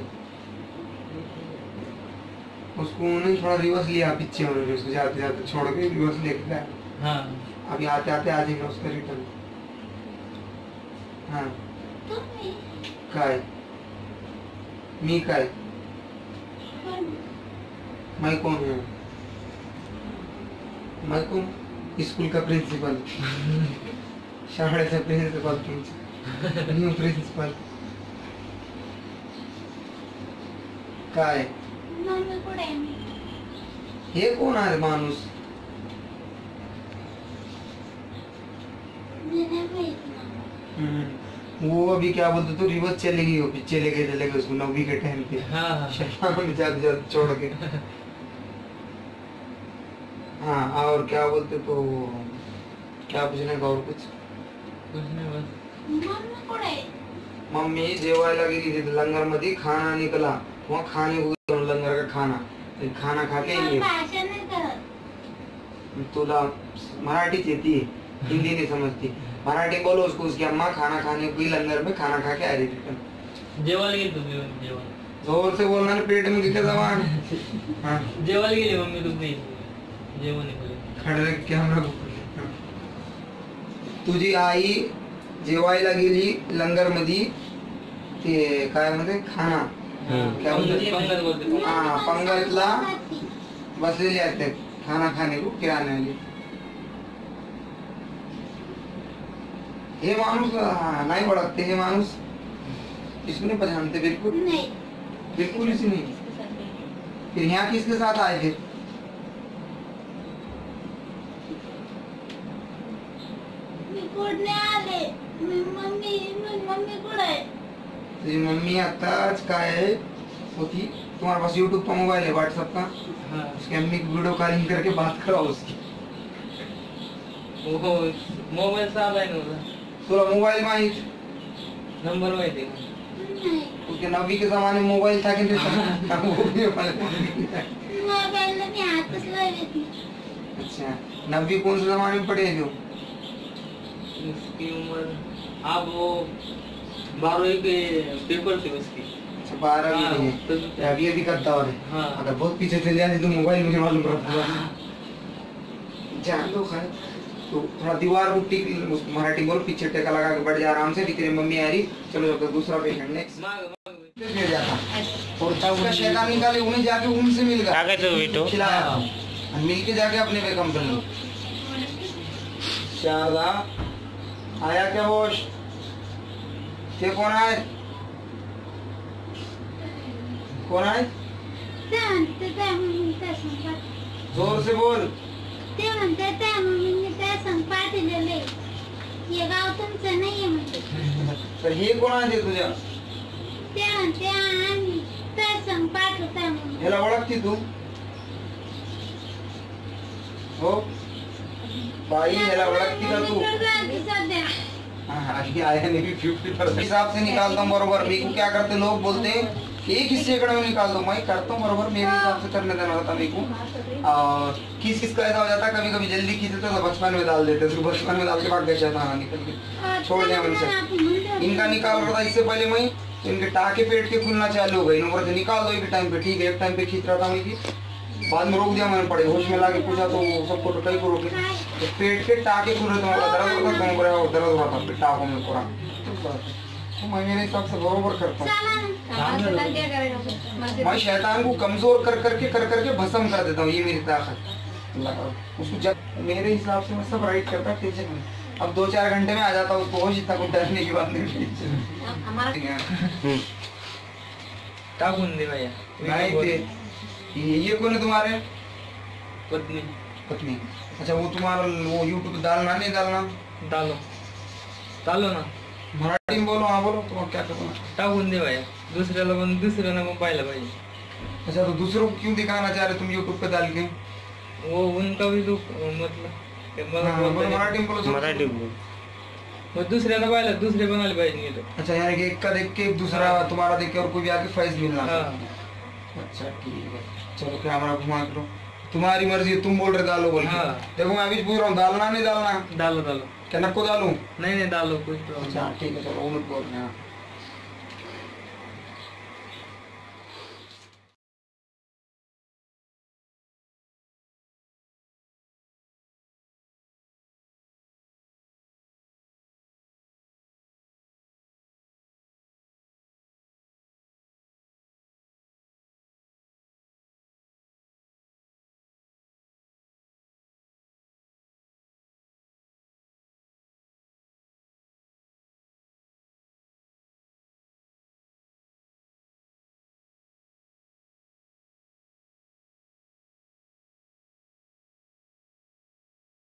उसको उन्होंने थोड़ा रिवर्स लिया पीछे, उन्होंने उसको जाते जाते छोड़ के रिवर्स लेके गया। हाँ अभी आते आते आ जाएंगे उसका रिटर्न। हाँ तुम्ही काय? मी काय? कोण? मैं कौन हूँ? मैं कौन? स्कूल का प्रिंसिपल, शाळेचा प्रिंसिपल, तुमचा न्यू प्रिंसिपल। काय? मम्मी कुठे आहे? हे कोण आहे माणूस? वो अभी क्या बोलते तो रिवर्स चलेगी, वो चले गए उसको 9वीं के टाइम पे। हाँ शैतान ने जाते जाते छोड़ के। हाँ और क्या बोलते तो, क्या पूछने का और कुछ? नहीं बस। मम्मी कुठे आहे? मम्मी जेवायला गेली थी लंगर मध्ये, खाना निकला वहाँ खाने को, लंगर का खाना, खाना खा के मला ये भाषा नाही करत. तुला मराठी येती, हिंदी नहीं समझती, मराठी बोलो उसको, उसकी अम्मा खाना खाने को लंगर में खाना खा के आ रही थी। जेवायला गेली तुम्ही जेवण? जोर से बोलना ना, पेट में कितना जवान। हाँ जेवायला गेली मम्मी तुम्ही जेवण खड़े कॅमेरा, तुझी आई जेवायला गेली लंगर मध्ये, ते काय म्हणते खाना क्या बोलते पंगत बोलते हाँ पंगतला बसलेले असते खाना खाने को किराने वाले हे माणूस नाही ओळखते हे माणूस इसको नहीं पहचानते बिल्कुल नहीं बिल्कुल इसी नहीं फिर यहाँ किसके साथ आए फिर मी कुठे आले मम्मी कुठे आहे तुझी मम्मी आताच काय है होती तुम्हारे पास यूट्यूब का मोबाइल है व्हाट्सएप का हाँ उसकी अम्मी की वीडियो कॉलिंग करके बात कराओ उसकी वो मोबाईल साधा आहे ना तुला मोबाइल माहित नंबर माहिती आहे नहीं उसके नबी के जमाने में मोबाइल था कि नहीं था? वो भी मालूम है। मोबाईल मी हातच लावत नाही अच्छा नबी कौन से जमाने में पढ़े हो उसकी उम्र अब वो 12वीं के पेपर थे उसकी अच्छा 12वीं हाँ, में तो- अभी अभी करता और हाँ। अगर बहुत पीछे चले जाते तो मोबाइल मुझे मालूम पड़ता जान दो खैर तो थोड़ा दीवार को टिक मराठी बोल पीछे टेका लगा के बैठ जा आराम से भी तेरी मम्मी आ रही चलो जब दूसरा पेशेंट नेक्स्ट मिल जाता और उसका शैतान निकाले उन्हें जाके उनसे मिल गया टाकायचं बेटो खिलाया और मिल के जाके अपने पे कम कर लो शारदा आया क्या होश ये कौन आए कौन आए ते म्हणते त्या मम्मीने त्या संग जोर से बोल ते म्हणते त्या मम्मीने त्या संग पाठवलेले हे गाव तुमचं नाहीये म्हणते तर हे कोण आहे तुझ्या ते म्हणते आम्ही त्या संग पाठवता म्हणून ह्याला ओळखती तू हो बाई ह्याला ओळखती का तू मम्मीकडे सध्या आगे आया नहीं 50% हिसाब से निकालता हूँ बरोबर मेरे को क्या करते लोग बोलते हैं एक हिस्से कड़ा में निकाल दो मैं करता हूँ बरोबर मेरे हिसाब से करने देना होता मेरे को और किस का ऐसा हो जाता है कभी कभी जल्दी खींचते तो बचपन में डाल देते उसको बचपन में डाल के भाग गया शैतान निकल के छोड़ दिया उनसे इनका निकाल रहा था इससे पहले मैं तो इनके टाके पेट के खुलना चालू हो गई नंबर से निकाल दो एक टाइम पे ठीक है एक टाइम पे खींच रहा था मैं कि बाद में रोक दिया मैंने पड़े होश में लाके पूछा तो सबको तो कई को रोके तो पेट के टाके खुल रहे थे मेरा दर्द होता कौन करे और दर्द हो रहा था टाकों में पूरा तो मैं मेरे हिसाब से बरोबर करता हूँ मैं शैतान को कमजोर कर करके भस्म कर देता हूँ ये मेरी ताकत अल्लाह का उसको जब मेरे हिसाब से मैं सब राइट करता टेंशन नहीं अब 2-4 घंटे में आ जाता हूँ उसको होश इतना कुछ डरने की बात नहीं टाकून दे भैया नहीं थे ये कौन है तुम्हारे पत्नी पत्नी अच्छा वो तुम्हारा वो यूट्यूब पे डालना नहीं डालना डालो डालो ना मराठी में बोलो हाँ बोलो तुम्हारा क्या करना टाकून दे भैया दुसऱ्याला पण पाहिलं पाहिजे अच्छा तो दूसरों को क्यों दिखाना चाह रहे तुम यूट्यूब पे डाल के वो उनका भी दुख मतलब ते मला हाँ, बोलता बोलो नाही. मराठी में बोलो मराठी बोल. मग दुसऱ्याला पाहिलं दुसरे बनायला पाहिजे नाही तर. अच्छा यानी कि एक का देख के दूसरा तुम्हारा देख के और कोई भी आके फैज मिलना हाँ. अच्छा ठीक है चलो कैमरा घुमा करो तुम्हारी मर्जी है, तुम बोल रहे डालो बोल के। हाँ। देखो मैं अभी पूछ रहा हूँ डालना नहीं डालना डालो डालो क्या नको डालू नहीं नहीं डालो कुछ प्रॉब्लम अच्छा ठीक है चलो वो मत बोल रहे हैं